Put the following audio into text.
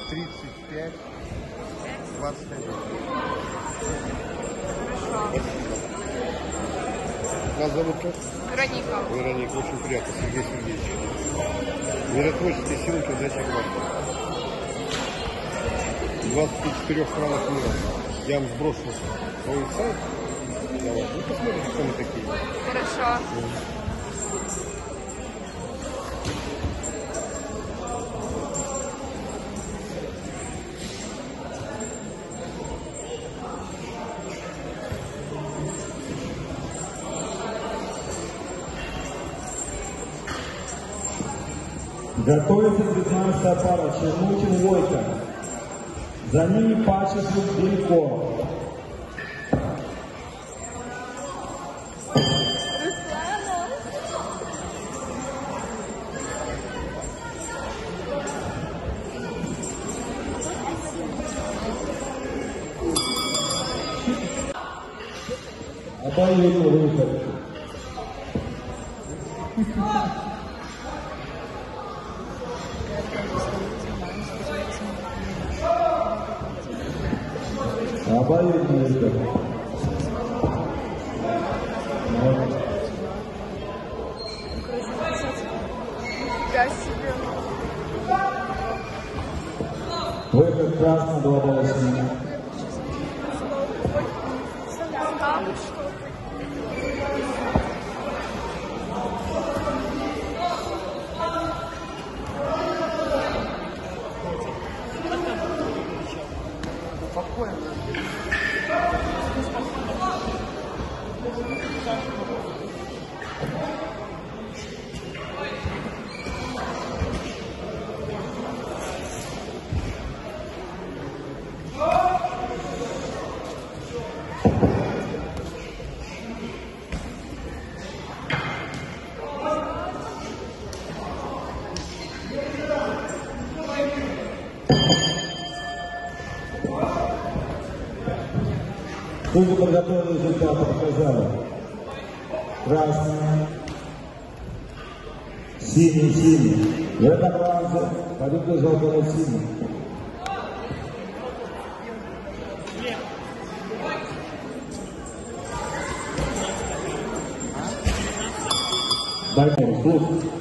35 21. Хорошо. Вас зовут как? Вероника. Вероника, очень приятно, Сергей Сергеевич. Миротворческие силы передачи гвардии. 24 странах мира. Я вам сброшу свой сайт. Давай, вы посмотрите, кто мы такие. Хорошо. Готовится 19-я пара Чернухин-Войко. За ними Пачесов-Белько. Обоюдный выход. Обоюдный выход. Я себе. Выход красного 2-8. Судьи подготовили результаты, показали. Красный, синий. В этом раунде победу золотого синий. Дальше, слушай.